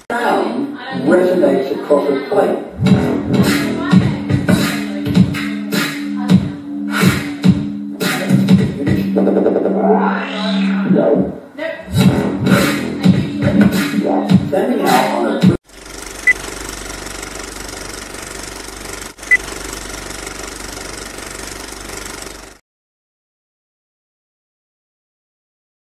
sound resonates across a plate. No. Standing out on a